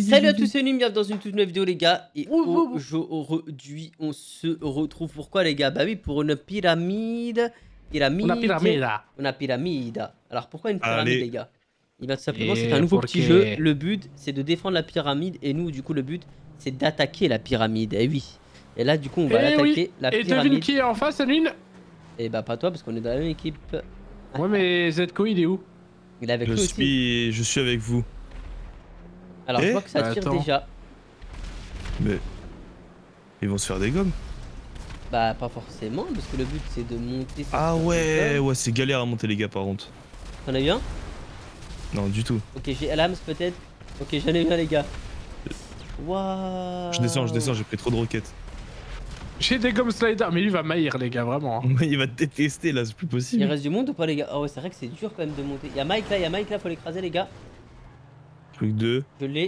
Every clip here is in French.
Salut à tous, c'est Nîmes, bienvenue dans une toute nouvelle vidéo les gars. Et aujourd'hui on se retrouve pourquoi les gars? Bah oui, pour une pyramide. On a pyramide. Alors pourquoi une pyramide les gars? Et bien tout simplement c'est Et un nouveau petit jeu. Le but c'est de défendre la pyramide. Et nous du coup le but c'est d'attaquer la pyramide. Et oui. Et là du coup on va attaquer la pyramide. Et devine qui est en face, Aline? Et bah pas toi parce qu'on est dans la même équipe. Ouais mais Zco il est où? Il est avec nous aussi. Je suis avec vous. Alors je vois que ça tire déjà. Mais ils vont se faire des gommes? Bah pas forcément parce que le but c'est de monter. Ah ouais, ouais c'est galère à monter les gars par contre. T'en as eu un? Non du tout. Ok j'ai Alams peut-être. Ok j'en ai eu un les gars. Waouh. Je descends, j'ai pris trop de roquettes. J'ai des gommes slider, mais lui va maïr les gars vraiment. Il va te détester là, c'est plus possible. Il reste du monde ou pas les gars? Ah ouais c'est vrai que c'est dur quand même de monter. Y'a Mike là, faut l'écraser les gars. Plus que 2. Je l'ai.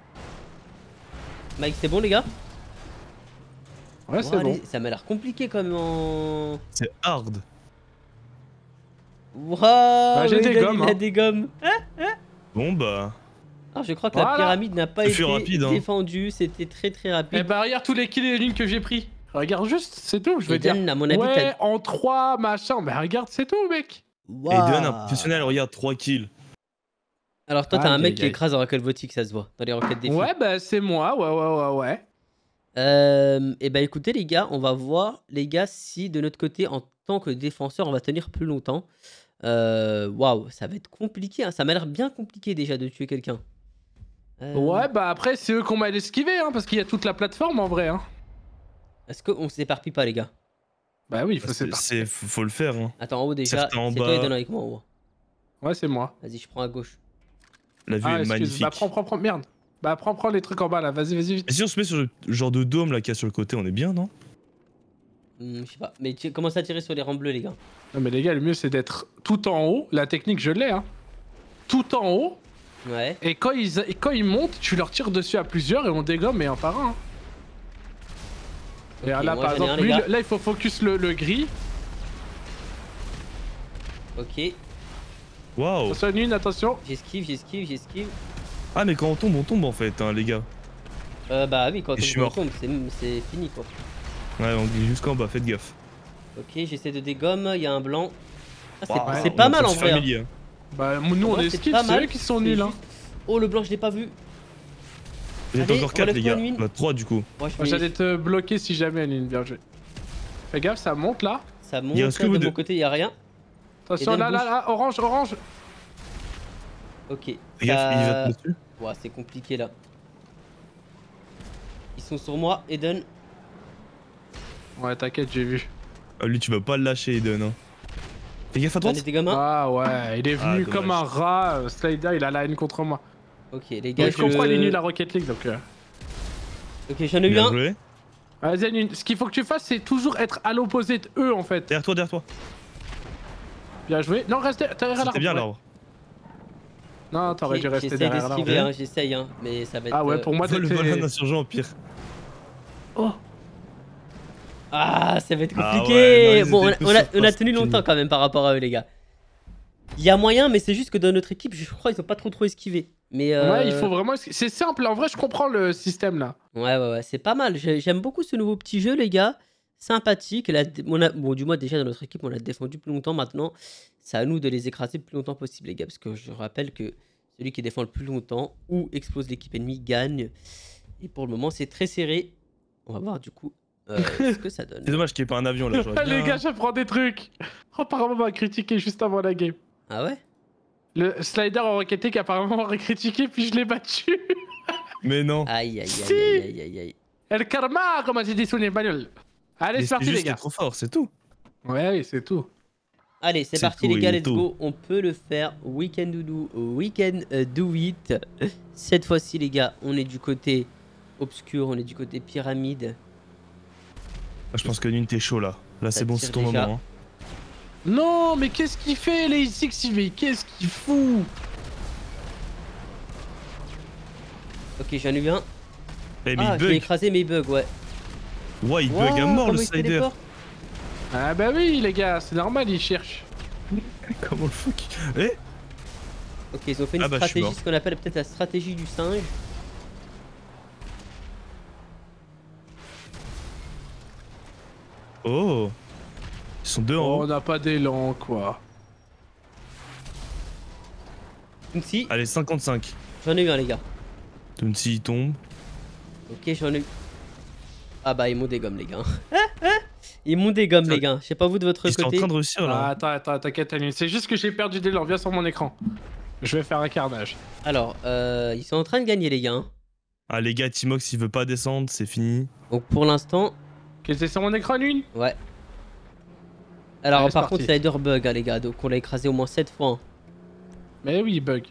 Mike c'est bon les gars? Ouais c'est bon. Ça m'a l'air compliqué quand même en... C'est hard. Waouh bah, j'ai des gommes. Il a des gommes. Bon bah... Alors je crois que la pyramide n'a pas été rapide, défendue, c'était très rapide. Eh bah regarde tous les kills et les lignes que j'ai pris. Regarde juste, c'est tout, je veux dire. À mon avis, ouais, en 3 machin, bah regarde, c'est tout mec. Wow. Et Eden un professionnel, regarde 3 kills. Alors toi t'as un mec qui écrase en roquette votique, ça se voit, dans les roquettes défis. Ouais bah c'est moi, ouais. Et bah écoutez les gars, on va voir les gars si de notre côté en tant que défenseur on va tenir plus longtemps. Waouh, ça va être compliqué, hein. Ça m'a l'air bien compliqué déjà de tuer quelqu'un. Ouais bah après c'est eux qu'on m'a esquivé hein, parce qu'il y a toute la plateforme en vrai hein. Est-ce qu'on s'éparpille pas les gars? Bah oui, il faut s'éparpiller. Faut le faire hein. Attends en haut déjà, c'est en toi bas... et donne avec moi en haut. Ouais c'est moi. Vas-y je prends à gauche. La vue est magnifique. Bah prends, merde. Bah prends les trucs en bas là, vas-y vite. Et si on se met sur le genre de dôme là qu'il y a sur le côté, on est bien non? Je sais pas, mais tu commences à tirer sur les rangs bleus les gars. Non mais les gars, le mieux c'est d'être tout en haut, la technique je l'ai hein. Tout en haut. Ouais. Et quand ils montent, tu leur tires dessus à plusieurs et on dégomme et un par un. Hein. Okay, et là par exemple, là il faut focus le gris. Ok. Waouh. Attention une, attention. J'esquive. Ah mais quand on tombe en fait hein, les gars. Bah oui quand on tombe c'est fini quoi. Ouais on glisse jusqu'en bas, faites gaffe. Ok j'essaie de dégomme, il y a un blanc. Ah, c'est wow, pas mal en vrai. Hein. Bah nous on esquive, c'est eux qui sont nuls hein. Oh le blanc je l'ai pas vu. Vous êtes encore 4 les gars, bah 3 du coup. Moi j'allais te bloquer si jamais Aline, bien joué. Fais gaffe ça monte là. Ça monte, de mon côté il y a rien. Attention là, orange. Ok. Fais gaffe, il va te dessus. Ouais c'est compliqué là. Ils sont sur moi, Eden. Ouais t'inquiète j'ai vu. Ah, lui tu vas pas le lâcher Eden hein. Fais gaffe à droite. Ah ouais, il est venu comme un rat, Slider il a la haine contre moi. Ok les gars, je comprends il est nul la Rocket League donc... Ok j'en ai eu un. Vas-y, ce qu'il faut que tu fasses c'est toujours être à l'opposé de eux en fait. Derrière toi. Bien joué. Non reste derrière l'arbre. C'était bien l'arbre. Non t'aurais dû rester derrière l'arbre. J'essaye hein, mais ça va être... Ah ouais pour moi le vol insurgent au pire. Oh. Ah ça va être compliqué. Ah ouais, bon on a tenu longtemps quand même par rapport à eux les gars. Il y a moyen mais c'est juste que dans notre équipe je crois ils ont pas trop esquivé. Mais ouais il faut vraiment... C'est simple en vrai je comprends le système là. Ouais c'est pas mal. J'aime beaucoup ce nouveau petit jeu les gars. Sympathique. Bon du moins déjà dans notre équipe on a défendu plus longtemps maintenant. C'est à nous de les écraser le plus longtemps possible les gars. Parce que je rappelle que celui qui défend le plus longtemps ou explose l'équipe ennemie gagne. Et pour le moment c'est très serré. On va voir du coup ce que ça donne. C'est dommage qu'il n'y ait pas un avion là. Les gars j'apprends des trucs. Apparemment on m'a critiqué juste avant la game. Ah ouais? Le Slider en Rocket League apparemment m'aurait critiqué puis je l'ai battu. Mais non. Aïe. El karma comme on dit sur l'espagnol. Allez c'est parti les gars. C'est trop fort, c'est tout. Ouais oui c'est tout. Allez c'est parti les gars, let's go. On peut le faire. We can do it. Cette fois-ci les gars on est du côté obscur, on est du côté pyramide. Je pense que Nune t'es chaud là. Là c'est bon, c'est ton moment. Hein. Non mais qu'est-ce qu'il fait les X6? Qu'est-ce qu'il fout? Ok j'en ai eu un. Eh, ah je l'ai écrasé mais il bug ouais. Ouais il bug à mort le Slider. Ah bah oui les gars c'est normal il cherche. Comment le fuck? Eh. Ok ils ont fait une stratégie, ce qu'on appelle peut-être la stratégie du singe. Oh. Ils sont deux en Oh, haut. on n'a pas d'élan, quoi. Tounsi, Allez, 55. j'en ai eu un, les gars. Tounsi, il tombe. Ok, j'en ai eu. Ah bah, ils m'ont dégomme, les gars. Ils m'ont dégomme, les gars. Je sais pas vous de votre Ils sont en côté. train de réussir là. Attends, t'inquiète, Anune. C'est juste que j'ai perdu d'élan. Viens sur mon écran. Je vais faire un carnage. Alors, ils sont en train de gagner, les gars. Ah, les gars, Timox, il veut pas descendre, c'est fini. Donc, pour l'instant, Ok, c'est sur mon écran, Anune? ouais. Alors, Allez, c'est par contre, parti. Slider bug, hein, les gars. Donc, on l'a écrasé au moins 7 fois. Hein. Mais oui, bug.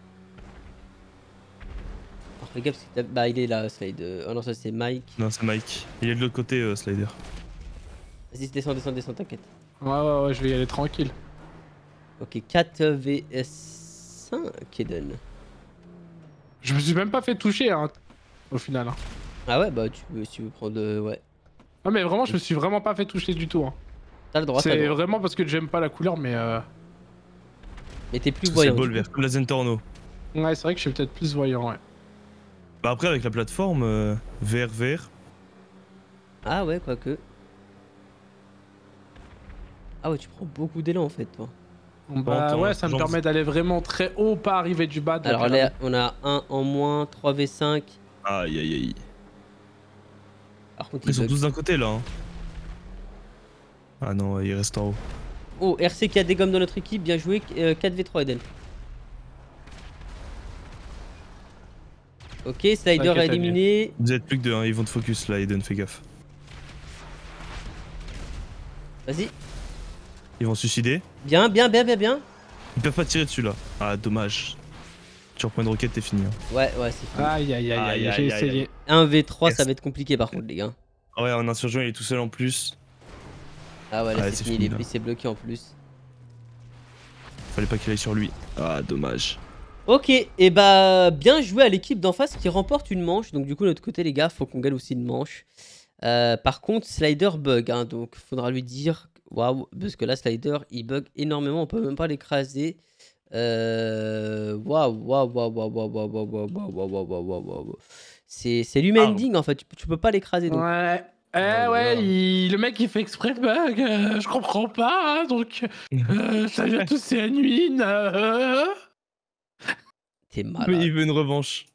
Alors, les gars, parce que bah, il est là, Slide. Oh non, ça c'est Mike. Non, c'est Mike. Il est de l'autre côté, Slider. Vas-y, descends, t'inquiète. Ouais, je vais y aller tranquille. Ok, 4 vs 5, Eden. Je me suis même pas fait toucher, hein, au final. Hein. Ah ouais, bah, si tu veux prendre. Ouais. Non, mais vraiment, je me suis vraiment pas fait toucher du tout. Hein. T'as le droit, t'as le C'est droit. vraiment parce que j'aime pas la couleur, mais. Mais t'es plus C'est voyant. ball du vert, coup. comme la Zentorno. Ouais, c'est vrai que je suis peut-être plus voyant, ouais. Bah après, avec la plateforme, vert. Ah ouais, quoique. Ah ouais, tu prends beaucoup d'élan en fait, toi. Bah Attends, ouais, ça me genre- permet d'aller vraiment très haut, pas arriver du bas. De la Alors pyramide. là, on a 1 en moins, 3 v 5. Aïe aïe aïe. Par contre, Ils il sont bug. tous d'un côté là. Hein. Ah non, il reste en haut. Oh, RC qui a des gommes dans notre équipe, bien joué. 4v3 Eden. Ok, Slider T'inquiète, a éliminé. Vous êtes plus que deux, hein. Ils vont te focus là, Eden, fais gaffe. Vas-y. Ils vont se suicider. Bien. Ils peuvent pas tirer dessus là. Ah, dommage. Tu reprends une roquette, t'es fini. Hein. Ouais, c'est fini. Aïe, j'ai essayé. 1v3, Yes. ça va être compliqué par contre, les gars. Ah ouais, un insurgent, il est tout seul en plus. Ah ouais, là Ouais, c'est c'est fini, fini, là. il s'est bloqué en plus. Fallait pas qu'il aille sur lui. Ah, dommage. Ok, et bah bien joué à l'équipe d'en face qui remporte une manche. Donc du coup, de l'autre côté, les gars, faut qu'on gagne aussi une manche. Par contre, Slider bug, hein, donc faudra lui dire waouh, parce que là, Slider il bug énormément, on peut même pas l'écraser. Waouh. C'est l'humending en fait, tu peux pas l'écraser donc. Ouais. Oh là là. Le mec il fait exprès de bug, je comprends pas, hein, donc salut à tous, c'est Anune. T'es Mais malade. il veut une revanche.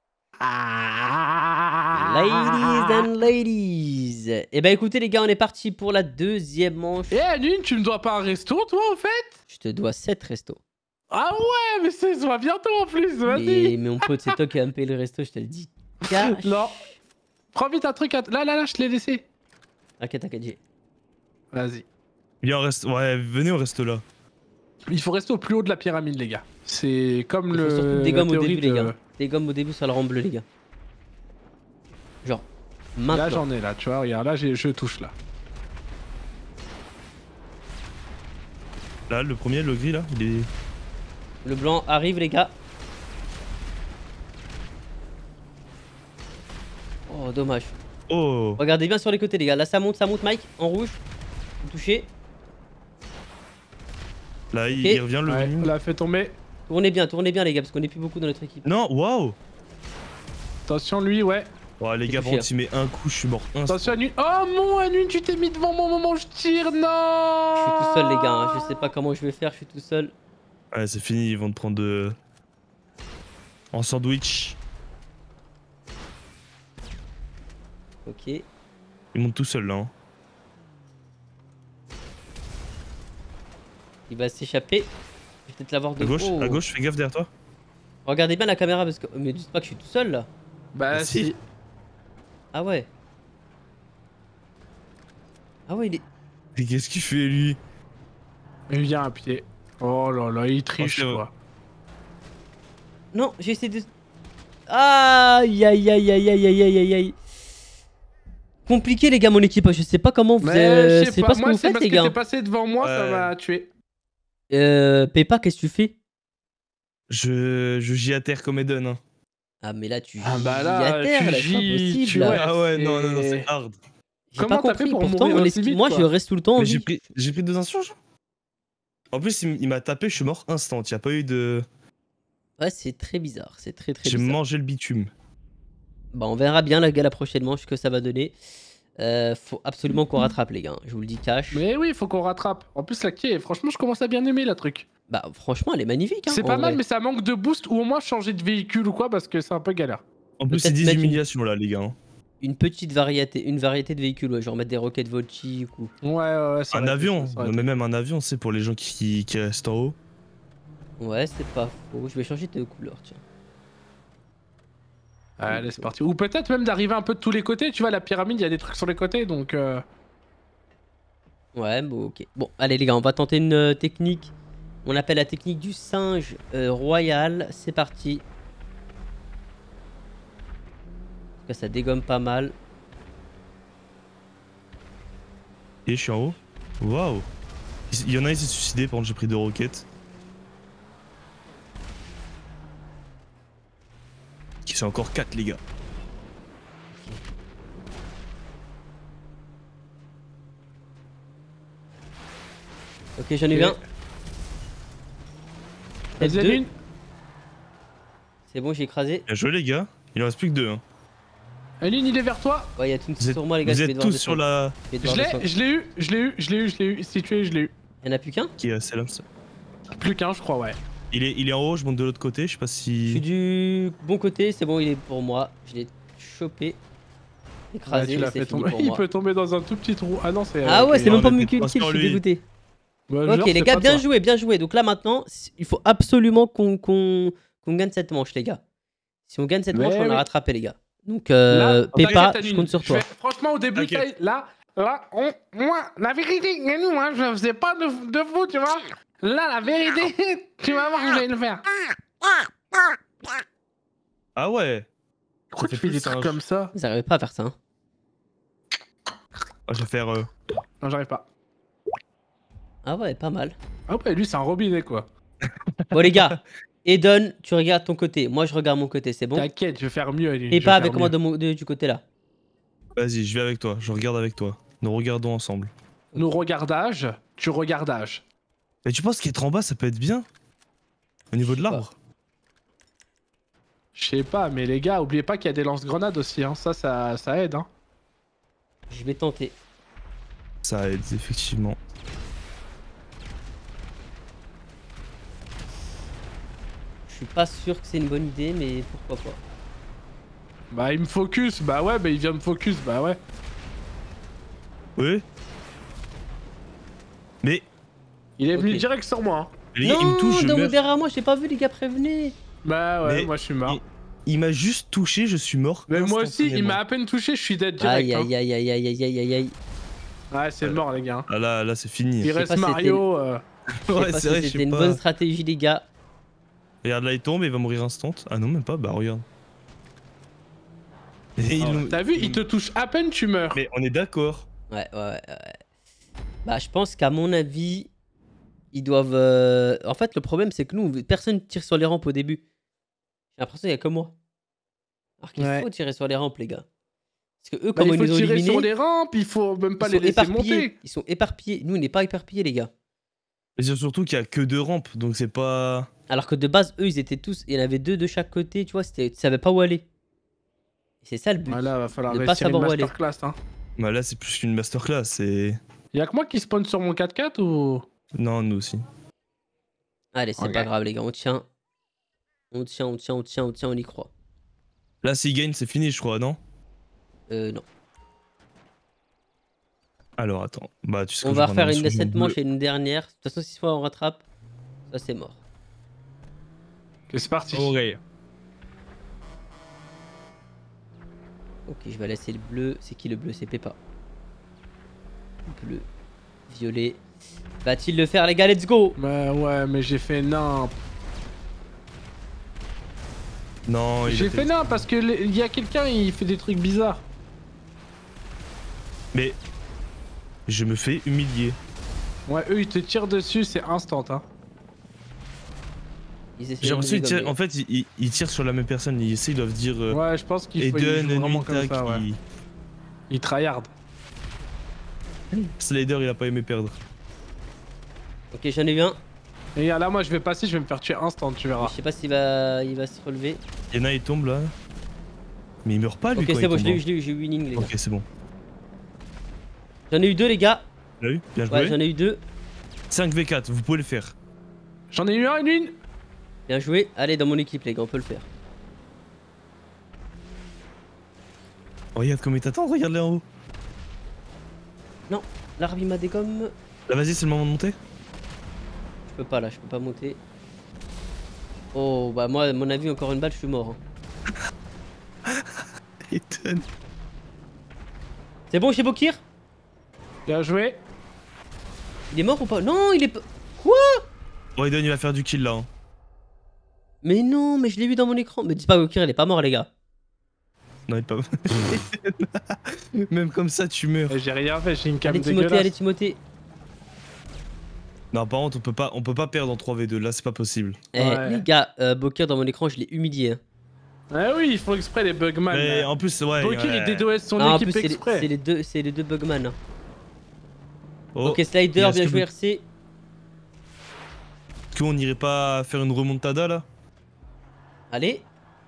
Ladies and ladies. Et bah écoutez les gars, on est parti pour la deuxième manche. Eh Anune, tu me dois pas un resto toi en fait? Je te dois 7 restos. Ah ouais, mais ça se voit bientôt en plus, vas-y. Mais mon pote, c'est toi qui vas me payer le resto, je te le dis. Cash. Non. Prends vite un truc, là, je te l'ai laissé. T'inquiète, j'ai. Vas-y. Viens, on reste. Ouais, venez, on reste là. Il faut rester au plus haut de la pyramide les gars. C'est comme Il faut surtout le... des la gommes au théorie début, les de- gars. Des gommes au début sur le rang bleu, les gars. Genre, Là maintenant. j'en ai là, tu vois, regarde, là je touche là. Là, le premier, le gris là, il est. Le blanc arrive, les gars. Oh, dommage. Oh. Regardez bien sur les côtés, les gars. Là, ça monte, Mike. En rouge. Vous touchez. Là, il, Ok. il revient le Ouais, green. on l'a fait tomber. Tournez bien, les gars, parce qu'on est plus beaucoup dans notre équipe. Non, waouh. Attention lui, ouais. Ouais, les J'ai gars, touché, par contre, il met un coup, je suis mort. Attention Anune. Oh mon Anune, tu t'es mis devant mon moment où je tire, non. Je suis tout seul, les gars. Hein. Je sais pas comment je vais faire, je suis tout seul. Ouais, c'est fini, ils vont te prendre de. En sandwich. Ok. Ils montent tout seuls là. Hein. Il va s'échapper. Je vais peut-être l'avoir de À gauche, fais gaffe derrière toi. Regardez bien la caméra parce que. Mais dites pas que je suis tout seul là. Bah si. si. Ah ouais. Ah ouais, il est. Mais qu'est-ce qu'il fait lui? Il vient à pied. Oh là là, il triche c'est vrai. quoi. Non, j'ai essayé de. Aïe. Compliqué les gars, mon équipe. Je sais pas comment vous. Mais je sais pas, ce que moi vous c'est faites parce les que gars. t'es passé devant moi, ça Ouais. m'a tué. Pépa, qu'est-ce que tu fais? Je gis à terre comme Eden. Hein. Ah mais là tu Ah bah gis là, à terre, tu là, c'est pas gis, possible. tu là. vois. Ah ouais, non, c'est- c'est hard. J'ai Comment pas t'as fait compris. pour Pourtant, mourir aussi vite, moi quoi je reste tout le temps en Mais vie. j'ai pris 2 insurgents. En plus, il m'a tapé, je suis mort instant. Y a pas eu de. Ouais, c'est très bizarre. C'est très J'ai bizarre. mangé le bitume. Bah on verra bien la prochaine manche que ça va donner. Faut absolument qu'on rattrape, les gars. Je vous le dis cash. Mais oui, faut qu'on rattrape. En plus, la quai, franchement, je commence à bien aimer la truc. Bah, franchement, elle est magnifique. Hein, C'est en pas mal, vrai. mais ça manque de boost ou au moins changer de véhicule ou quoi parce que c'est un peu galère. En plus, c'est Peut-être 10 mettre humiliations là, les gars. Hein. une variété de véhicules. Ouais, genre mettre des roquettes Volchic ou. Ouais, ça Un aurait été avion, ça, ça aurait mais été- même un avion, c'est pour les gens qui restent en haut. Ouais, c'est pas faux. Je vais changer de couleur, tiens. Allez, c'est parti. Ou peut-être même d'arriver un peu de tous les côtés. Tu vois, la pyramide, il y a des trucs sur les côtés donc. Ouais, bon, ok. Bon, allez, les gars, on va tenter une technique. On appelle la technique du singe royal. C'est parti. En tout cas, ça dégomme pas mal. Et je suis en haut. Waouh. Il y en a un qui s'est suicidé, par contre, j'ai pris 2 roquettes. Qui sont encore 4, les gars. Ok, j'en ai eu un. Peut-être Vas-y, deux. Lune. C'est bon, j'ai écrasé. Bien joué, les gars. Il en reste plus que 2. Hein. Aline, il est vers toi. Ouais, il y a tout Vous êtes, sur moi, les gars. vous je vais êtes devoir tous sur descendre. la. Je vais devoir descendre. Je l'ai eu. Si tu es, je l'ai eu. Il y en a plus qu'un. Qui est là, ça. Plus qu'un, je crois, ouais. Il est en haut, je monte de l'autre côté, je sais pas Je suis si. du bon côté, c'est bon, il est pour moi. Je l'ai chopé. Ouais, Écrasé, tu et l'as c'est fait fini tomber. pour Il moi. peut tomber dans un tout petit trou. Ah non, c'est. Ah ouais, c'est non, même pas mais mon t'es kill, pas je suis sur lui. dégoûté. Ouais, Ok genre, les c'est gars, pas bien toi. joué, bien joué. Donc là maintenant, il faut absolument qu'on gagne cette manche les gars. Si on gagne cette Mais manche, on oui. a rattrapé les gars. Donc Là, Peppa, t'inquiète, je Aline, compte sur toi. Franchement, au début, T'inquiète. là, moi, la vérité, nous, moi, je faisais pas de vous, tu vois. Là, la vérité, tu vas voir que je vais le faire. Ah ouais. Pourquoi fait tu fais plus des trucs singe. comme ça? Vous n'arrivez pas à faire ça. Hein. Ah, je vais faire. Non, j'arrive pas. Ah ouais, pas mal. Ah ouais, lui, c'est un robinet, quoi. Bon les gars, Eden, tu regardes ton côté. Moi je regarde mon côté, c'est bon. T'inquiète, je vais faire mieux, Aline. Et je pas vais avec faire moi mieux. du côté là. Vas-y, je vais avec toi, je regarde avec toi. Nous regardons ensemble. Nous regardage, tu regardage. Mais tu penses qu'être en bas, ça peut être bien? Au niveau de Je sais l'arbre? Je sais pas, mais les gars, oubliez pas qu'il y a des lance-grenades aussi, hein. Ça aide, hein. Je vais tenter. Ça aide, effectivement. Je suis pas sûr que c'est une bonne idée, mais pourquoi pas. Bah, il me focus, bah ouais, bah il vient me focus, bah ouais. Oui. Mais Il est venu Ok. direct sur moi, hein. les gars, il me touche, je meurs. derrière moi, j'ai pas vu les gars, prévenez. Bah ouais, Mais moi je suis mort. Il m'a juste touché, je suis mort. Mais moi aussi, il m'a instantanément. à peine touché, je suis dead direct. Aïe aïe aïe aïe aïe aïe aïe aïe aïe. Ouais, c'est mort, les gars. Ah là, c'est fini. Il sais reste pas si Mario. Je sais Ouais, pas c'est si vrai, je c'était sais une pas. bonne stratégie les gars. Regarde, là, il tombe et il va mourir instant. Ah non, même pas, bah regarde. Et ils l'ont- T'as vu, il te touche à peine, tu meurs. Mais on est d'accord. Ouais. Bah je pense qu'à mon avis, ils doivent... En fait le problème c'est que nous, personne tire sur les rampes au début. J'ai l'impression qu'il y a que moi. Alors qu'il Ouais. faut tirer sur les rampes les gars. Parce que eux, Bah, comme il ils faut nous ont tirer éliminés, sur les rampes, il faut même pas ils les sont laisser éparpillés. monter. Ils sont éparpillés. Nous on n'est pas éparpillés les gars. Mais c'est surtout qu'il y a que 2 rampes, donc c'est pas. Alors que de base, eux, ils étaient tous... Il y en avait 2 de chaque côté, tu vois, tu savais pas où aller. Et c'est ça le but. Voilà, va falloir De pas réussir une savoir où aller. masterclass, hein. Bah là, c'est plus qu'une masterclass, c'est. Y'a que moi qui spawn sur mon 4x4 ou... Non, nous aussi. Allez, c'est Ok. pas grave les gars, on tient. On y croit. Là, s'il gagne, c'est fini, je crois, non? Non. Alors, attends. Bah, tu sais On que va je refaire prends un une de insurgent cette bleu. manche et une dernière. De toute façon, si fois on rattrape, ça c'est mort. Ok, c'est parti. Ouais. Ok, je vais laisser le bleu. C'est qui le bleu? C'est Peppa. Bleu. Violet. Va-t-il le faire les gars? Let's go! Bah ouais, mais j'ai fait nain. Non, il J'ai a fait nain parce que il y a quelqu'un, il fait des trucs bizarres. Mais. Je me fais humilier. Ouais, eux, ils te tirent dessus, c'est instant, hein. Ils essaient J'ai de l'impression me qu'ils tirent. dégommer. En fait, ils tirent sur la même personne. Ils doivent dire. Ouais, je pense qu'il faut ils Eden, jouent vraiment comme Nita, ça, ouais. qui. Ils tryhard. Slider, il a pas aimé perdre. Ok, j'en ai eu un. Et regarde, là, moi, je vais passer, je vais me faire tuer instant, tu verras. Je sais pas s'il il va se relever. Y'en a, il tombe là. Mais il meurt pas lui Ok, quand c'est il bon, tombe, j'ai eu winning les gars. Ok, c'est bon. J'en ai eu 2 les gars. T'as eu? Bien Ouais, joué. j'en ai eu 2. 5v4, vous pouvez le faire. J'en ai eu un, une. Bien joué. Allez, dans mon équipe les gars, on peut le faire. Oh, regarde comment il t'attend, regarde là en haut. L'arbre il m'a dégomme. Là, vas-y, c'est le moment de monter. Je peux pas là, je peux pas monter. Oh bah moi à mon avis encore une balle je suis mort. Hein. Ethan. C'est bon chez Bokir? Bien joué. Il est mort ou pas? Non il est pas... Quoi? Oh, Eden, il va faire du kill là. Hein. Mais non mais je l'ai vu dans mon écran. Me dis pas Bokir il est pas mort les gars. Non, il est pas. Même comme ça, tu meurs. J'ai rien fait, j'ai une cam Allez Timothée, dégueulasse. allez Timothée. Non, par contre, on peut pas perdre en 3v2. Là, c'est pas possible. Eh Ouais. les gars, Bokir dans mon écran je l'ai humilié. Hein. Ah oui, ils font exprès les bugman. Mais là. en plus, ouais. Bokir il DDoS son Ah, en équipe plus exprès. c'est les deux bugman. Hein. Oh. Ok Slider, Est-ce bien que joué vous- RC. Est-ce qu'on irait pas faire une remontada là? Allez.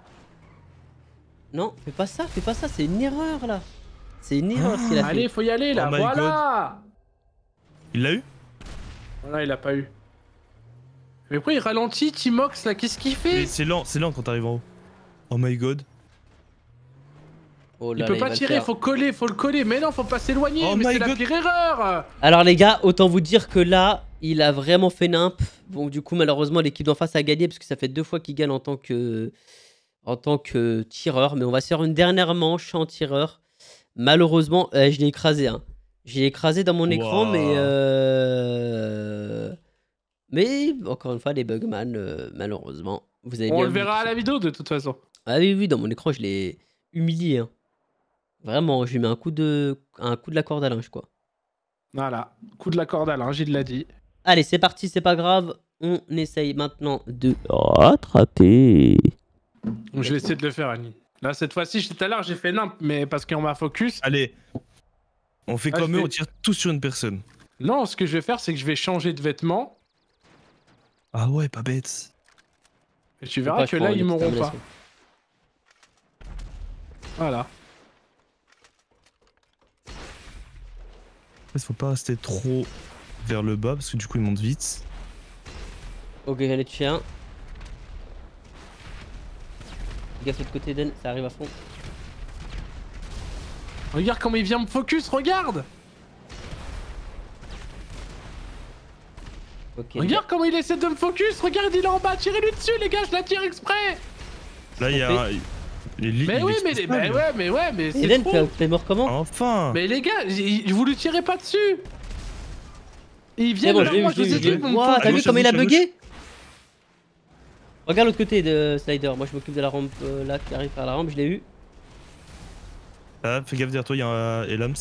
Non, fais pas ça, c'est une erreur là. C'est une erreur ce qu'il a fait. Allez, faut y aller là, Oh my voilà. Il l'a eu? Voilà, il a pas eu. Mais pourquoi il ralentit, Timox là? Qu'est-ce qu'il Mais fait? c'est lent quand t'arrives en haut. Oh my god. Oh Il là peut là, pas va le tirer, faire. faut coller, faut le coller. Mais non, faut pas s'éloigner, Oh mais my c'est la God. pire erreur. Alors les gars, autant vous dire que là, il a vraiment fait nimp. Bon, du coup, malheureusement, l'équipe d'en face a gagné parce que ça fait 2 fois qu'il gagne en tant que tireur. Mais on va se faire une dernière manche en tireur. Malheureusement, je l'ai écrasé. Hein. Je l'ai écrasé dans mon écran, Wow. mais encore une fois, les bugman, malheureusement, vous avez On bien le vu verra à qu'ils la sont- vidéo de toute façon. Ah oui, oui, dans mon écran, je l'ai humilié. Hein. Vraiment, je lui mets un coup de la corde à linge, quoi. Voilà, coup de la corde à linge, il l'a dit. Allez, c'est parti, c'est pas grave. On essaye maintenant de rattraper. Donc, je vais essayer de le faire, Annie. Là, cette fois-ci, tout à l'heure, j'ai fait nimp, mais parce qu'on m'a focus. Allez. On fait Ah, comme je eux, vais- on tire tous sur une personne. Non, ce que je vais faire, c'est que je vais changer de vêtements. Ah ouais, pas bête. Et tu verras que là, ils m'auront pas. Voilà. Il faut pas rester trop vers le bas parce que du coup ils montent vite. Ok, j'allais tuer un. Gaffe de l'autre côté d'Eden, ça arrive à fond. Regarde comment il vient me focus, regarde. Ok. Regarde comment il essaie de me focus, regarde, il est en bas, tirez-lui dessus, les gars, je la tire exprès. Là il y a. Mais oui, mais c'est Eden, trop. t'es mort comment? Enfin. Mais les gars, vous lui tirez pas dessus. Il vient C'est bon, de je l'ai moi, eu, je vous ai dit, je l'ai eu. vous me Ouah, focus. t'as vu gauche, comme à il a gauche, à bugué? Regarde l'autre côté de Slider. Moi, je m'occupe de la rampe là qui arrive par la rampe, je l'ai eu. Ah, fais gaffe derrière toi, il y a un Elams.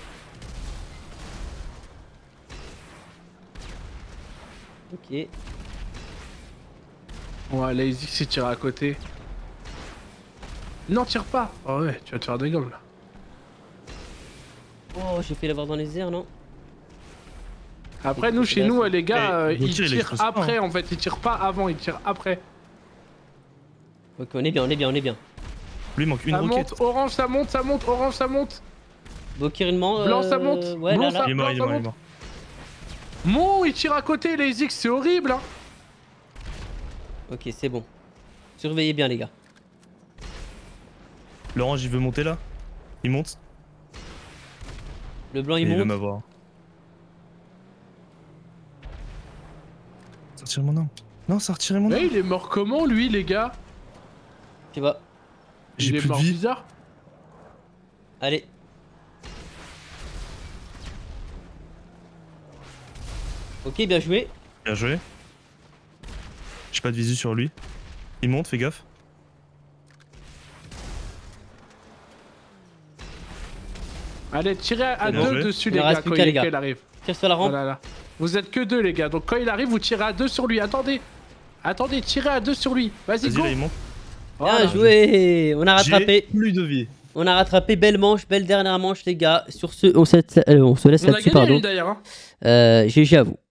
Ok. Ouais, là, il tire à côté. Non, tire pas. Oh ouais, tu vas te faire des gommes là. Oh, j'ai fait l'avoir dans les airs, non? Après, nous, chez nous, les gars, Eh, ils Gauthier, il tirent explose pas, après hein. en fait. Ils tirent pas avant, ils tirent après. Ok, on est bien, on est bien, on est bien. Lui il manque une Ça roquette. monte, orange, ça monte, ça monte, orange, ça monte. Bokir, il ment. Blanc, ça monte. Ouais, Blanc, là, là. ça- Il est mort, il est mort, il est mort. Mon, il tire à côté, les X, c'est horrible. Hein. Ok, c'est bon. Surveillez bien, les gars. L'orange il veut monter là. Il monte. Le blanc, il Il veut monte. m'avoir. Sortir mon arme. Non, sortir mon Mais arme. il est mort comment, lui, les gars? Tu vois. J'ai Il est plus de mort vie. bizarre. Allez. Ok, bien joué. Bien joué. J'ai pas de visu sur lui. Il monte, fais gaffe. Allez, tirez à Bien deux joué. dessus, Il les en gars, reste plus quand qu'un, les il gars. quand il arrive. Tire sur la rampe. Voilà, là. Vous êtes que deux, les gars. Donc quand il arrive, vous tirez à deux sur lui. Attendez. Attendez, tirez à deux sur lui. Vas-y, Vas-y, go. là, il monte. Voilà. Bien joué. On a rattrapé. J'ai plus de vie. On a rattrapé. Belle manche, belle dernière manche, les gars. Sur ce, on se laisse On a là-dessus, gagné, pardon. lui, d'ailleurs. Hein. GG à vous.